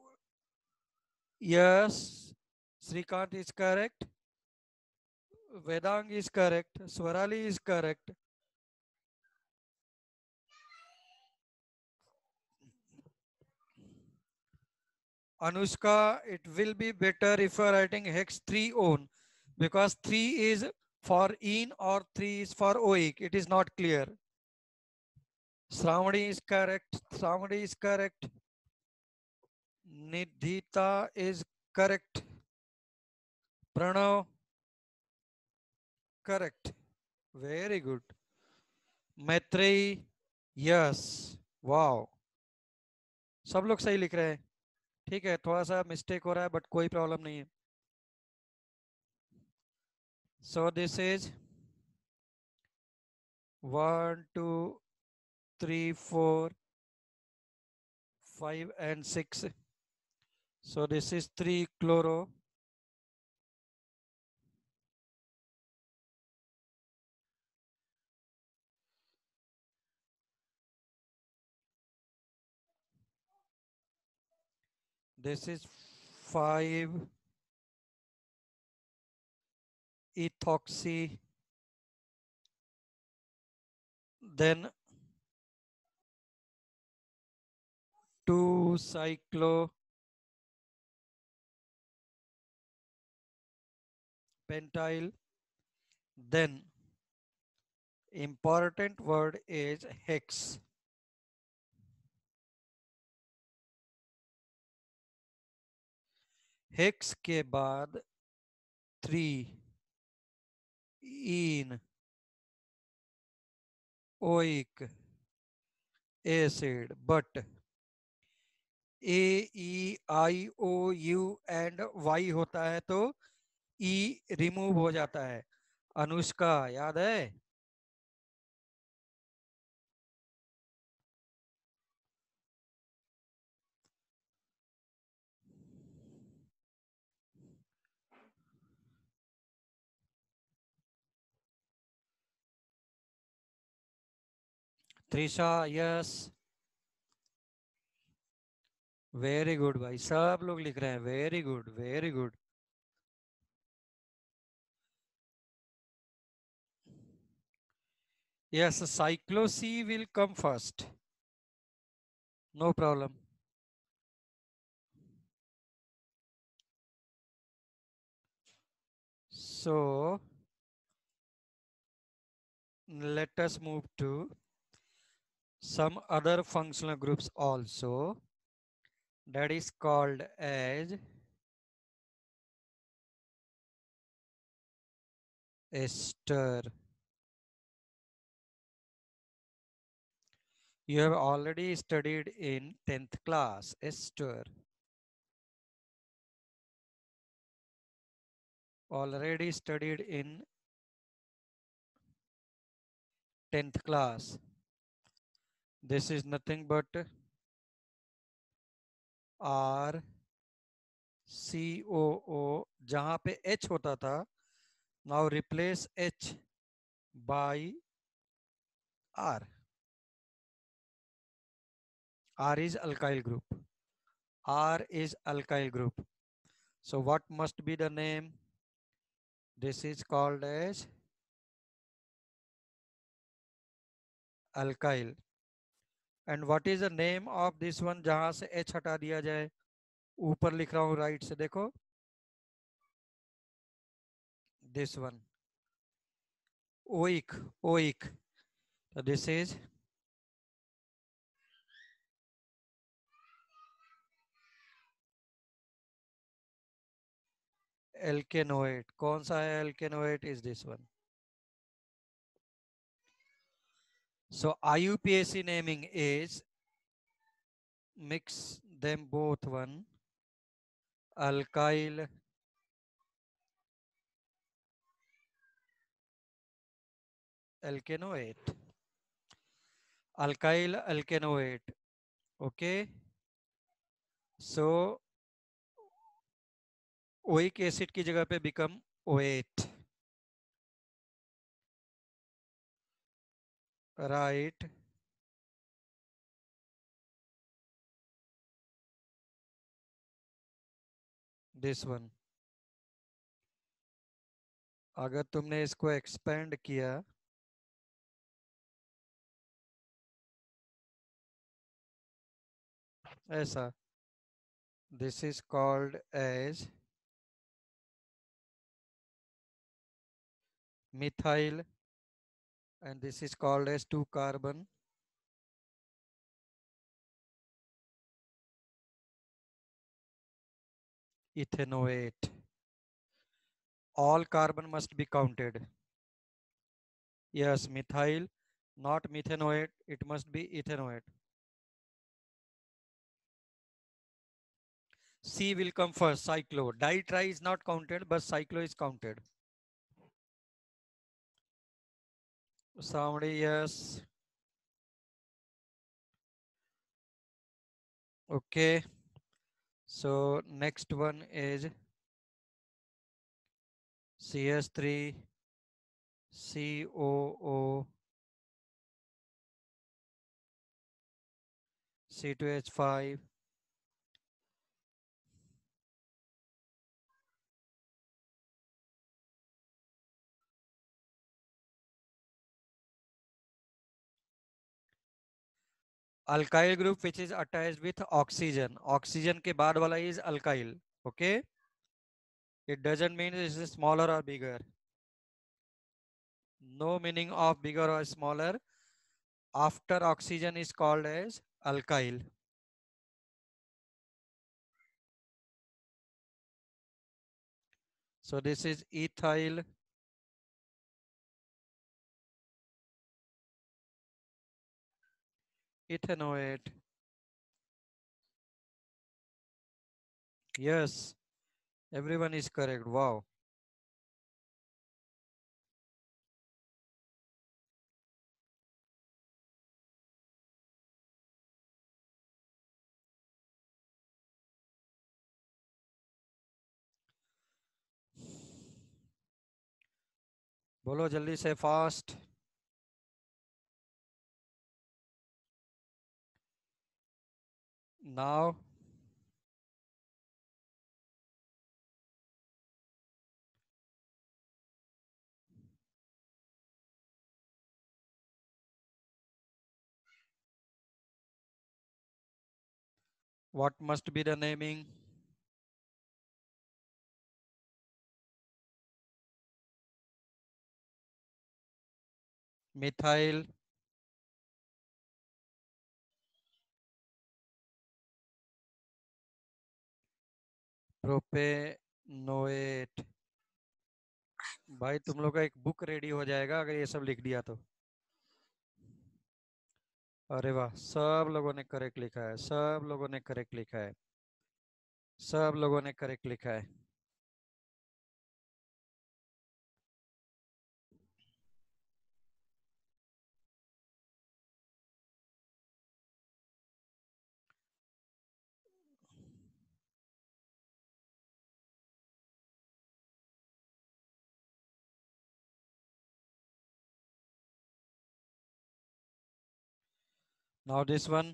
yes. Srikant is correct. Vedang is correct. Swarali is correct. Anushka, it will be better if you are writing hex 3 on, because 3 is for in or 3 is for oic. It is not clear. Shravani is correct. Shravani is correct. Nidhita is correct. Pranav, correct. Very good. Maitreyi, yes. Wow. सब लोग सही लिख रहे हैं. ठीक है, थोड़ा सा मिस्टेक हो रहा है बट कोई प्रॉब्लम नहीं है. So this is 1, 2, 3, 4, 5 and 6. So this is 3 chloro. This is 5 ethoxy. Then 2 cyclopentyl. Then important word is hex. Hex के बाद 3 इन oic acid, but AEIOU and Y होता है तो E रिमूव हो जाता है. अनुष्का याद है? त्रिशा, यस. वेरी गुड भाई, सब लोग लिख रहे हैं. Very good, very good. Yes, cyclo C will come first. No problem. So let us move to some other functional groups also, that is called as ester. You have already studied in 10th class ester. Already studied in 10th class. This is nothing but RCOO. जहां पे H होता था, now replace H by R. R is alkyl group. R is alkyl group. So what must be the name? This is called as alkyl. And what is the name of this one जहां से H हटा दिया जाए? ऊपर लिख रहा हूं right से, देखो. This one. Oic, oic. So this is alkanoate. कौन सा है alkanoate? Is this one. So IUPAC naming is mix them both. One alkyl alkanoate. Alkyl alkanoate. Okay. So oic acid की जगह पे become OAT. Right. This one. अगर तुमने इसको expand किया ऐसा, This is called as methyl, and this is called as 2-carbon ethanoate. All carbon must be counted. Yes, methyl, not methanoate, it must be ethanoate. C will come first, cyclo. Ditri is not counted, but cyclo is counted. Somebody, yes. Okay. So next one is CS3, COO, C2H5. Alkyl group which is attached with oxygen. Oxygen के बाद वाला is alkyl. Okay. It doesn't mean it is smaller or bigger. No meaning of bigger or smaller. After oxygen is called as alkyl. So this is ethyl. Ethanoate. Yes, everyone is correct. Wow. बोलो जल्दी से fast. Now what must be the naming? Methyl propanoate. भाई तुम लोग का एक book ready हो जाएगा अगर ये सब लिख दिया तो. अरे वाह, सब लोगों ने करेक्ट लिखा है. सब लोगों ने करेक्ट लिखा है. सब लोगों ने करेक्ट लिखा है. Now this one.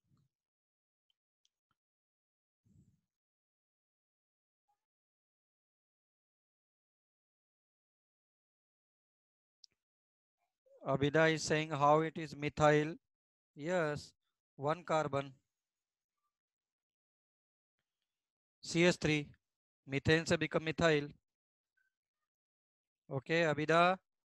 Abhida is saying how it is methyl. Yes, 1 carbon. CH3. Methane से become methyl. Okay, Abhida.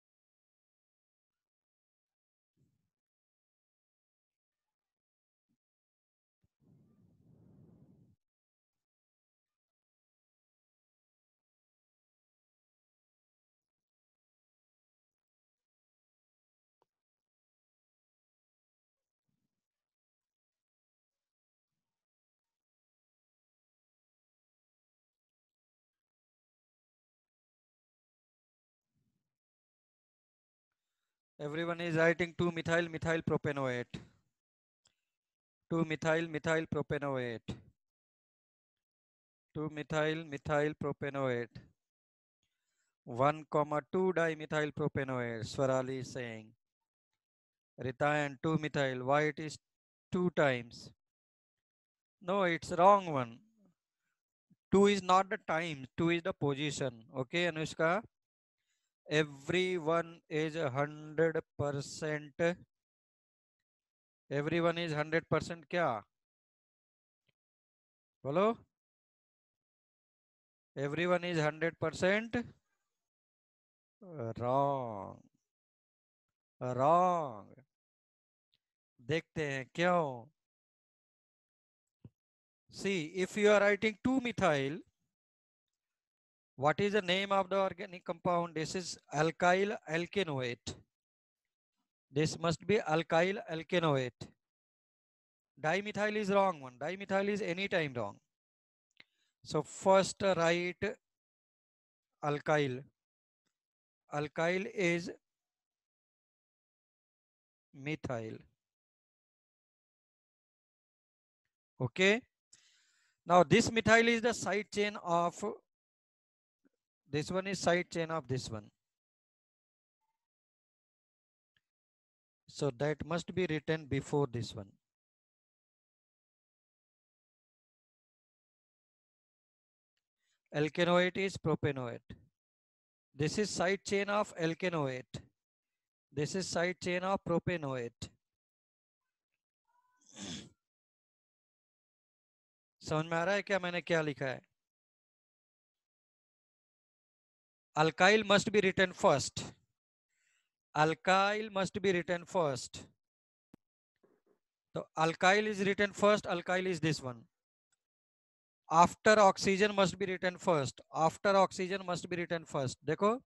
Everyone is writing 2-methyl methyl propanoate. 2-methyl methyl propanoate. 2-methyl methyl propanoate. 1,2 dimethyl propanoate. Swarali is saying. Rita and 2-methyl. Why it is 2 times? No, it's wrong one. 2 is not the time. 2 is the position. Okay, Anushka. Everyone is 100%. Everyone is 100% क्या? बोलो, everyone is 100% wrong. Wrong. देखते हैं क्यों. See, if you are writing 2-methyl, what is the name of the organic compound? This is alkyl alkanoate. This must be alkyl alkanoate. Dimethyl is wrong one. Dimethyl is anytime wrong. So first write alkyl. Alkyl is methyl. Okay. Now this methyl is the side chain of this one, is side chain of this one. So that must be written before this one. Alkanoate is propanoate. This is side chain of alkanoate. This is side chain of propanoate. समझ में आ रहा है क्या मैंने क्या लिखा है. Alkyl must be written first. Alkyl must be written first. So alkyl is written first. Alkyl is this one. After oxygen must be written first. After oxygen must be written first. देखो.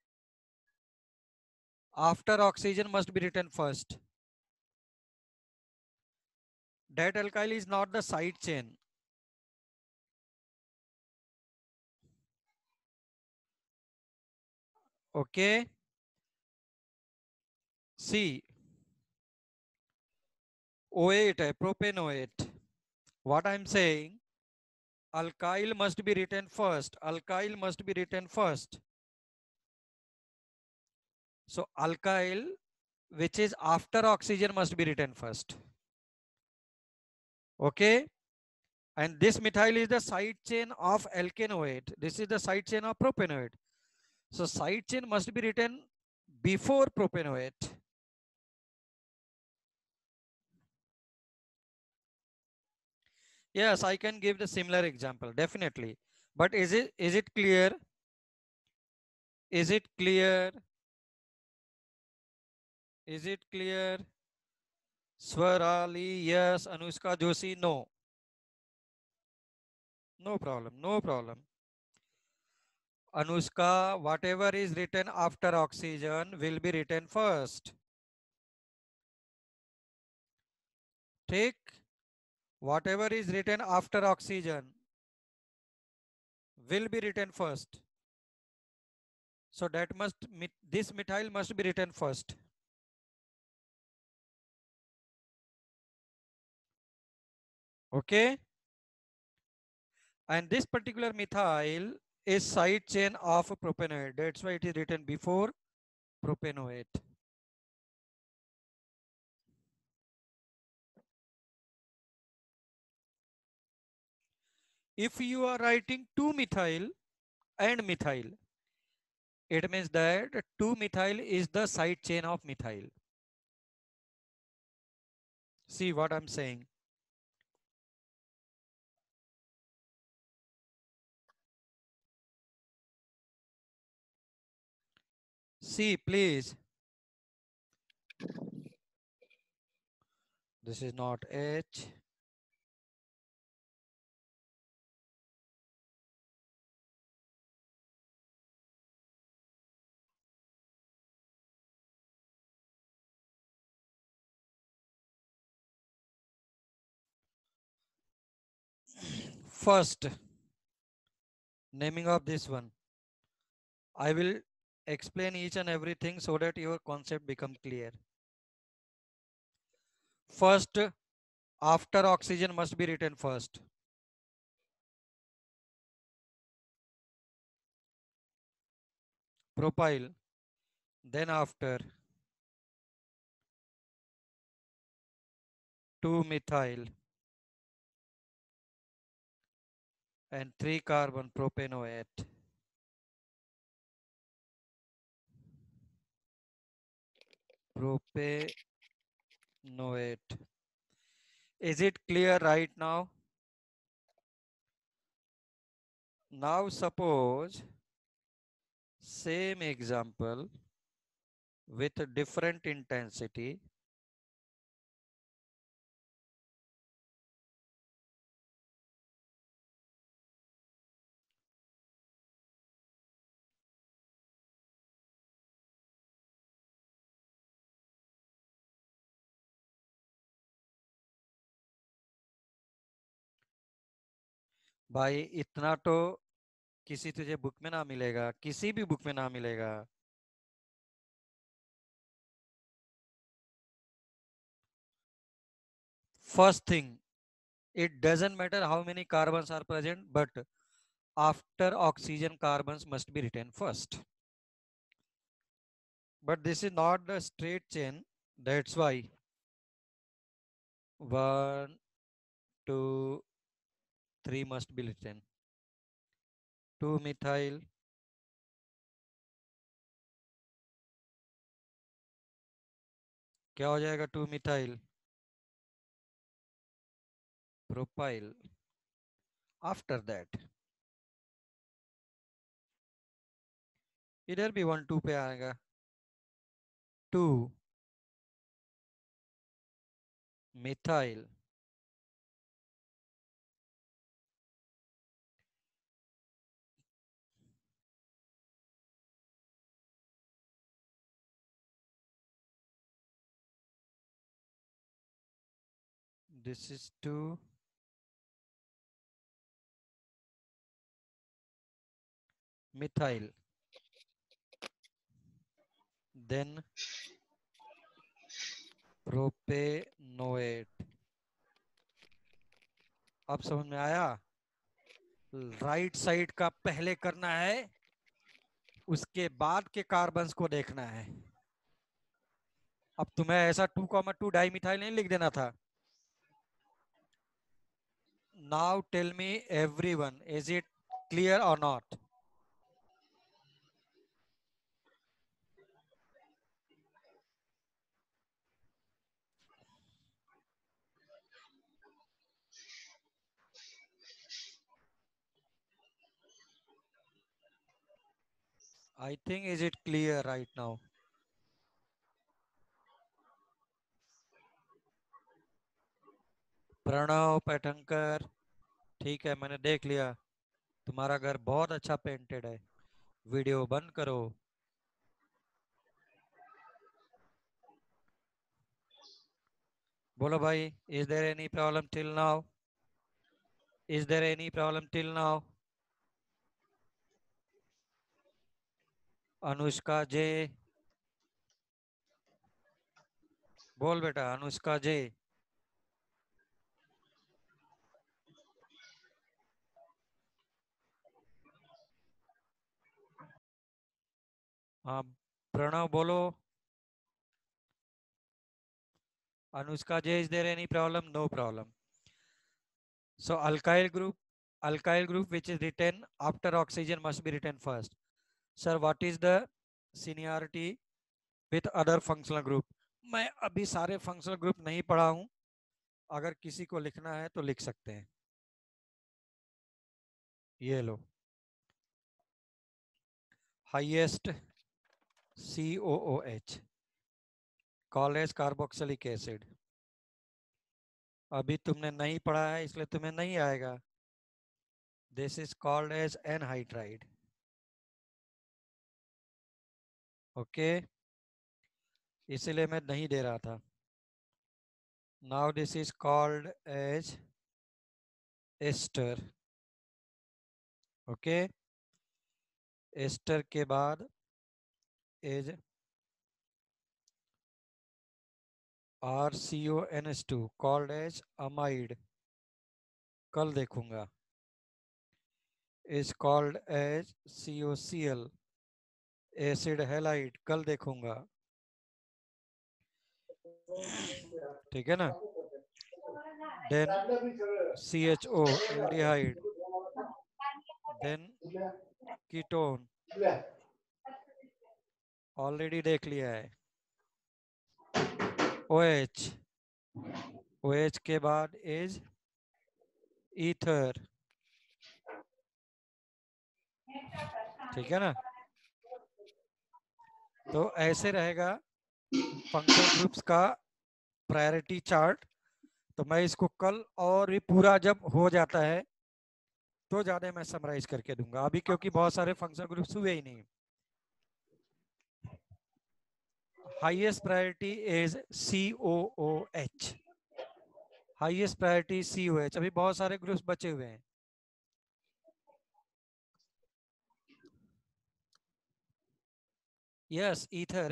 After oxygen must be written first. That alkyl is not the side chain. Okay. See. O8 है, propanoate. What I'm saying, alkyl must be written first. Alkyl must be written first. So alkyl, which is after oxygen, must be written first. Okay. And this methyl is the side chain of alkanoate. This is the side chain of propanoate. So side chain must be written before propanoate. Yes, I can give the similar example, definitely. But is it clear? Is it clear? Is it clear? Swarali, yes. Anushka Joshi, no. No problem, no problem. Anushka, whatever is written after oxygen will be written first. Take whatever is written after oxygen will be written first. So that must, this methyl must be written first. Okay. And this particular methyl is side chain of propanoate. That's why it is written before propanoate. If you are writing 2-methyl and methyl, it means that 2-methyl is the side chain of methyl. See what I'm saying? See, please. This is not H. First, naming of this one. I will explain each and everything so that your concept become clear. First, after oxygen must be written first. Propyl, then after 2-methyl and 3-carbon propanoate. Propanoate. Is it clear right now? Now suppose same example with different intensity. भाई इतना तो किसी तुझे book में ना मिलेगा, किसी भी बुक में ना मिलेगा। First thing, it doesn't matter how many carbons are present, but after oxygen, carbons must be written first. But this is not the straight chain. That's why 1, 2, 3 must be written. 2 methyl, क्या हो जाएगा 2 methyl? Propyl. After that, इधर भी 1, 2 पे आएगा 2 methyl. This is 2 methyl. Then propanoate. अब समझ में आया? राइट साइड का पहले करना है, उसके बाद के कार्बन्स को देखना है। अब तुम्हें ऐसा 2,2 डाइमिथाइल नहीं लिख देना था। Now tell me everyone, is it clear और not? I think is it clear right now? Pranav Paithankar, ठीक है, मैंने देख लिया, तुम्हारा घर बहुत अच्छा पेंटेड है। वीडियो बंद करो। बोलो भाई, is there any problem till now? Is there any problem till now? Anushka J, बोल बेटा, अनुष्का जे। हाँ प्रणव बोलो। Anushka J, is there any problem? No problem. So alkyl group which is written after oxygen must be written first. Sir, what is the seniority with other functional group? मैं अभी सारे functional group नहीं पढ़ा हूं, अगर किसी को लिखना है तो लिख सकते हैं। ये लो, highest COOH called as carboxylic acid. अभी तुमने नहीं पढ़ा है इसलिए तुम्हें नहीं आएगा। This is called as anhydride. Okay, इसलिए मैं नहीं दे रहा था। Now this is called as ester. Okay, ester के बाद is RCONH2 called as amide. कल देखूंगा। Is called as COCl acid halide. कल देखूंगा। ठीक है ना? Then CHO aldehyde. Then ketone. Already देख लिया है। OH. OH के बाद is ether. ठीक है ना। तो ऐसे रहेगा फंक्शनल ग्रुप्स का प्रायोरिटी चार्ट। तो मैं इसको कल और भी पूरा जब हो जाता है तो ज्यादा मैं समराइज करके दूंगा, अभी क्योंकि बहुत सारे फंक्शनल ग्रुप्स हुए ही नहीं। Highest priority is COOH, highest priority COH। अभी बहुत सारे ग्रुप्स बचे हुए हैं। यस, ईथर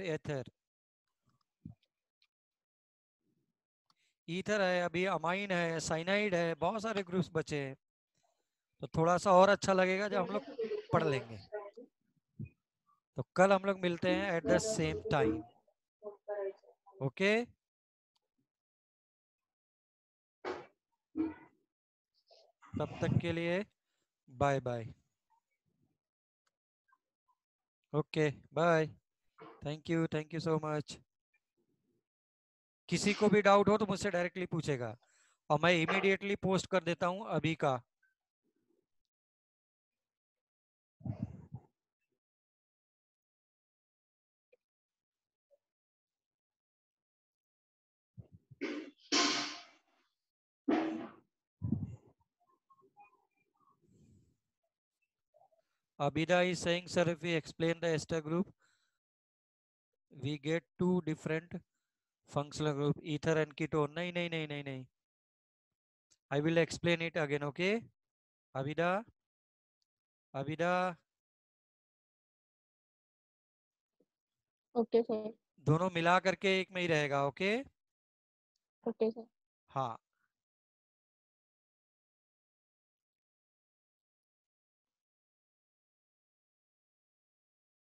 है, अभी अमाइन है, साइनाइड है, बहुत सारे ग्रुप्स बचे हैं। तो थोड़ा सा और अच्छा लगेगा जब हम लोग पढ़ लेंगे। तो कल हम लोग मिलते हैं at the same time. Okay, तब तक के लिए bye bye. Okay bye, thank you so much. किसी को भी डाउट हो तो मुझसे डायरेक्टली पूछेगा और मैं इमीडिएटली पोस्ट कर देता हूं अभी का। Abida is saying, sir, if we explain the ester group, we get two different functional group, ether and ketone. नहीं। I will explain it again, okay? Abida, Okay, sir. दोनों मिला करके एक में ही रहेगा, ओके? Okay, sir. हाँ,